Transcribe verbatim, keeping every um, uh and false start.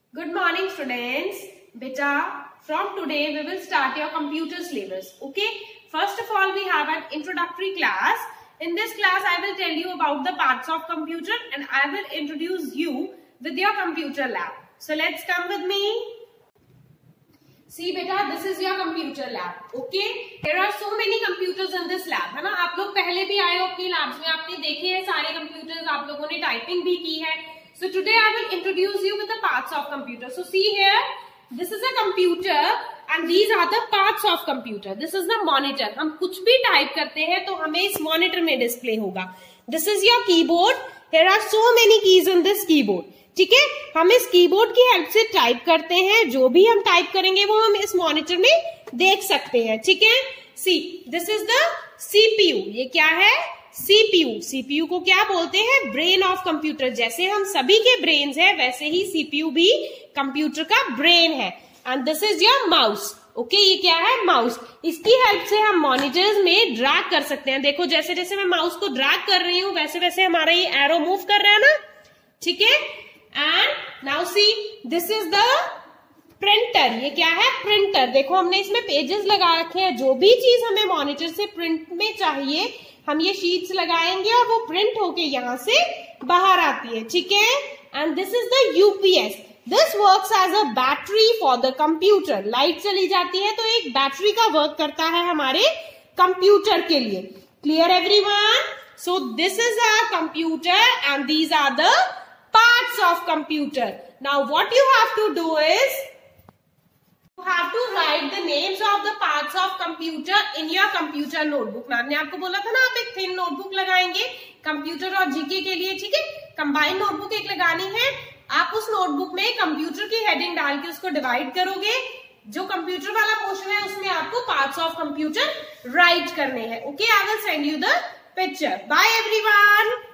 Good morning, students. Beta, from today we will start your computer syllabus. Okay. First of all, we have an introductory class. In this class, I will tell you about the parts of computer and I will introduce you with your computer lab. So let's come with me. See, beta, this is your computer lab. Okay. There are so many computers in this lab. है ना? आप लोग पहले भी आए हो अपनी labs में, आपने देखे हैं सारे computers, आप लोगों ने typing भी की है. So today I will introduce you with the parts of computer. So see here, this is a computer and these are the parts of computer. This is the monitor. हम कुछ भी type करते हैं तो हमें इस monitor में display होगा. This is your keyboard. Here are so many keys in this keyboard. ठीक है, हम इस कीबोर्ड की हेल्प से टाइप करते हैं. जो भी हम टाइप करेंगे वो हम इस मॉनिटर में देख सकते हैं. ठीक है, see this is the CPU. ये क्या है? सीपीयू. सीपीयू को क्या बोलते हैं? Brain of computer. जैसे हम सभी के ब्रेन्स है वैसे ही सीपीयू भी कंप्यूटर का ब्रेन है. And this is your mouse. Okay, ये क्या है? माउस. इसकी हेल्प से हम मॉनिटर्स में ड्रैग कर सकते हैं. देखो, जैसे जैसे मैं माउस को ड्रैग कर रही हूँ वैसे वैसे हमारा ये एरो मूव कर रहा है ना. ठीक है, and now see this is the printer. ये क्या है? प्रिंटर. देखो, हमने इसमें पेजेस लगा रखे हैं. जो भी चीज हमें मॉनिटर से प्रिंट में चाहिए हम ये शीट्स लगाएंगे और वो प्रिंट होके यहाँ से बाहर आती है. ठीक है, and this is the UPS. This works as a battery for the computer. Light चली जाती है तो एक बैटरी का वर्क करता है हमारे कंप्यूटर के लिए. Clear everyone? So this is a computer and these are the parts of computer. Now what you have to do is you have to write the names of the parts of computer in your computer notebook. Ma'am ने आपको बोला था ना आप एक thin notebook लगाएंगे computer और GK के लिए. ठीक है, कंबाइन नोटबुक एक लगानी है. आप उस नोटबुक में कंप्यूटर की हेडिंग डाल के उसको डिवाइड करोगे. जो कंप्यूटर वाला पोर्शन है उसमें आपको पार्ट्स ऑफ कंप्यूटर राइट करने हैं. Okay, I will send you the picture. Bye everyone.